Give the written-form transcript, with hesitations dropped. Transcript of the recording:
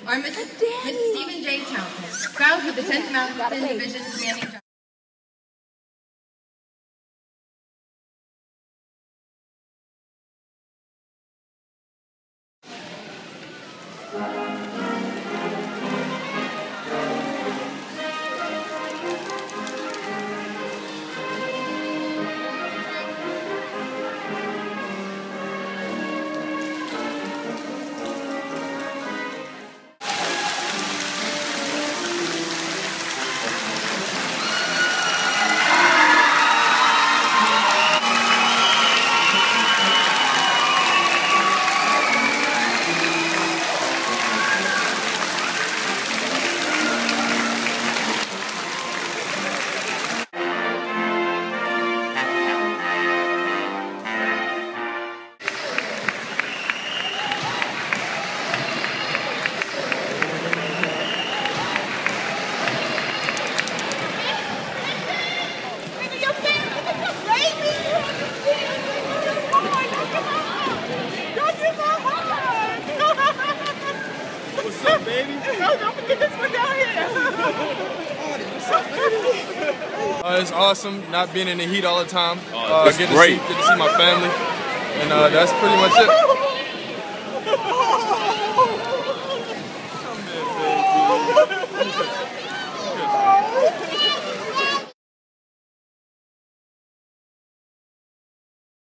Or Mrs. Stephen J. Townsend, grounds with the 10th Mountain Division commanding general. What's up, baby? No, don't forget this one down here. It's awesome not being in the heat all the time. That's Get great. to see my family, and that's pretty much it.